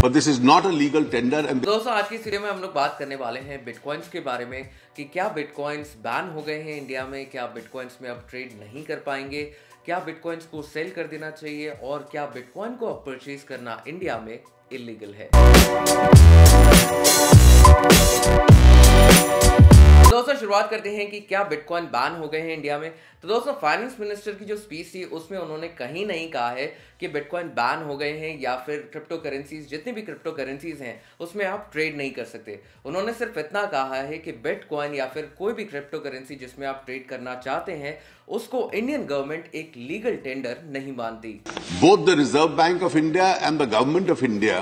But this is not a legal tender. And दोस्तों आज की इस वीडियो में हम लोग बात करने वाले हैं बिटकॉइंस के बारे में कि क्या बिटकॉइंस बैन हो गए हैं इंडिया में, क्या बिटकॉइंस में अब ट्रेड नहीं कर पाएंगे, क्या बिटकॉइंस को सेल कर देना चाहिए और क्या बिटकॉइन को अब परचेज करना इंडिया में इलीगल है। दोस्तों शुरुआत करते हैं कि क्या बिटकॉइन बैन हो गए हैं इंडिया में। तो दोस्तों फाइनेंस मिनिस्टर की जो स्पीच थी उसमें उन्होंने कहीं नहीं कहा है कि बिटकॉइन बैन हो गए हैं या फिर क्रिप्टो करेंसीज, जितनी भी क्रिप्टो करेंसीज हैं उसमें आप ट्रेड नहीं कर सकते। उन्होंने सिर्फ इतना कहा है कि बिटकॉइन या फिर कोई भी क्रिप्टो करेंसी जिसमें आप ट्रेड करना चाहते हैं उसको इंडियन गवर्नमेंट एक लीगल टेंडर नहीं मानती। both the Reserve Bank of India and the Government of India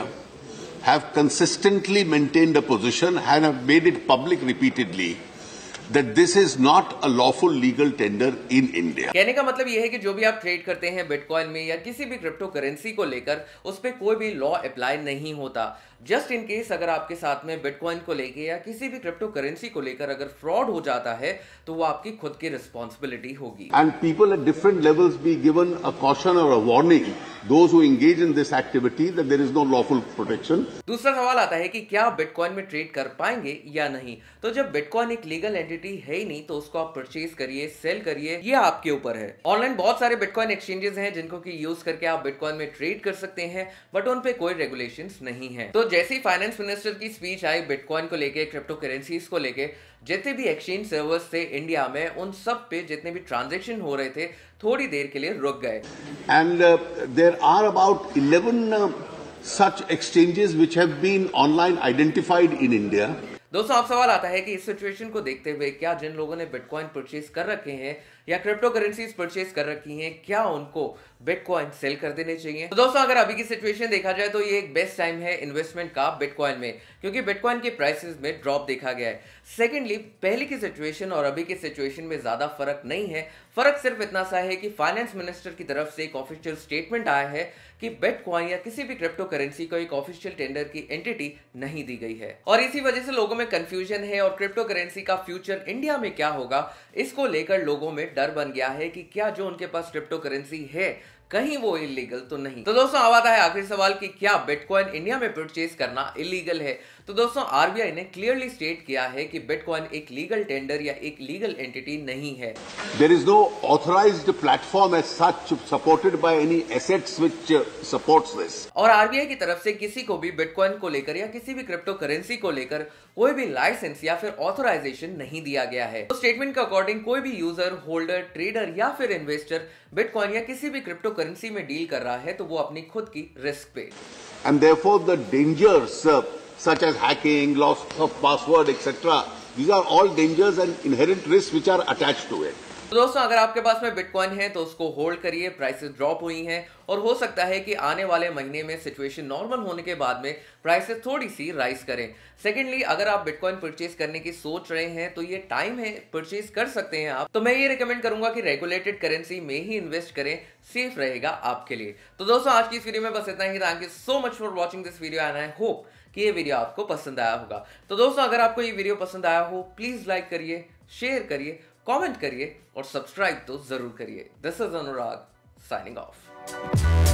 have consistently maintained a position and have made it public repeatedly that this is not a lawful legal tender in India. कहने का मतलब यह है कि जो भी आप trade करते हैं बिटकॉइन में या किसी भी क्रिप्टो करेंसी को लेकर उस पर कोई भी लॉ अप्लाई नहीं होता। जस्ट इन केस अगर आपके साथ में बिटकॉइन को लेकर या किसी भी क्रिप्टो करेंसी को लेकर अगर फ्रॉड हो जाता है तो वो आपकी खुद की रिस्पॉन्सिबिलिटी होगी। And people at different levels be given a caution or a warning, those who engage in this activity, that there is no lawful protection. दूसरा सवाल आता है कि क्या आप बिटकॉइन में ट्रेड कर पाएंगे या नहीं। तो जब बिटकॉइन एक लीगल एंटिटी है ही नहीं तो उसको आप परचेज करिए, सेल करिए, ये आपके ऊपर है। ऑनलाइन बहुत सारे बिटकॉइन एक्सचेंजेस हैं जिनको की यूज करके आप बिटकॉइन में ट्रेड कर सकते हैं, बट उन पे कोई रेगुलेशंस नहीं है। तो जैसे ही फाइनेंस मिनिस्टर की स्पीच आई बिटकॉइन को लेके, क्रिप्टो करेंसीज को लेके, जितने भी एक्सचेंज सर्वर्स थे इंडिया में उन सब पे जितने भी ट्रांजैक्शन हो रहे थे थोड़ी देर के लिए रुक गए। And there are about 11 such exchanges which have been online identified in India. दोस्तों अब सवाल आता है कि इस सिचुएशन को देखते हुए क्या जिन लोगों ने बिटकॉइन परचेज कर रखे हैं या क्रिप्टो करेंसीज परचेज कर रखी हैं क्या उनको बिटकॉइन सेल कर देने चाहिए। तो दोस्तों अगर अभी की सिचुएशन देखा जाए तो ये एक बेस्ट टाइम है इन्वेस्टमेंट का बिटकॉइन में, क्योंकि बिटकॉइन के प्राइसेस में ड्रॉप देखा गया है। सेकेंडली पहले की सिचुएशन और अभी की सिचुएशन में ज्यादा फर्क नहीं है। फर्क सिर्फ इतना सा है कि फाइनेंस मिनिस्टर की तरफ से एक ऑफिशियल स्टेटमेंट आया है कि बिटकॉइन या किसी भी क्रिप्टो करेंसी को एक ऑफिशियल टेंडर की एंटिटी नहीं दी गई है और इसी वजह से लोगों में कंफ्यूजन है और क्रिप्टो करेंसी का फ्यूचर इंडिया में क्या होगा इसको लेकर लोगों में डर बन गया है कि क्या जो उनके पास क्रिप्टो करेंसी है कहीं वो इलीगल तो नहीं। तो दोस्तों अब आता है आखिरी सवाल कि क्या बिटकॉइन इंडिया में परचेज करना इलीगल है। तो दोस्तों आरबीआई ने क्लियरली स्टेट किया है कि बिटकॉइन एक लीगल टेंडर या एक लीगल एंटिटी नहीं है। There is no authorized platform as such supported by any assets which supports this. और आरबीआई की तरफ से किसी को भी बिटकॉइन को लेकर या किसी भी क्रिप्टो करेंसी को लेकर कोई भी लाइसेंस या फिर ऑथराइजेशन नहीं दिया गया है। तो स्टेटमेंट के अकॉर्डिंग कोई भी यूजर, होल्डर, ट्रेडर या फिर इन्वेस्टर बिटकॉइन या किसी भी क्रिप्टो करेंसी में डील कर रहा है तो वो अपनी खुद की रिस्क पे। And therefore the dangers such as hacking, loss of password, etc. These are all dangers and inherent risks which are attached to it. तो दोस्तों अगर आपके पास में बिटकॉइन है तो उसको होल्ड करिए। प्राइसेस ड्रॉप हुई हैं और हो सकता है कि आने वाले महीने में सिचुएशन नॉर्मल होने के बाद में प्राइसेस थोड़ी सी राइज करें। सेकेंडली अगर आप बिटकॉइन परचेज करने की सोच रहे हैं तो ये टाइम है, परचेज कर सकते हैं आप। तो मैं ये रिकमेंड करूंगा कि रेगुलेटेड करेंसी में ही इन्वेस्ट करें, सेफ रहेगा आपके लिए। तो दोस्तों आज की इस वीडियो में बस इतना ही। Thank you so much for watching this video and I hope कि ये वीडियो आपको पसंद आया होगा। तो दोस्तों अगर आपको ये वीडियो पसंद आया हो प्लीज लाइक करिए, शेयर करिए, कमेंट करिए और सब्सक्राइब तो जरूर करिए। This is Anurag signing of.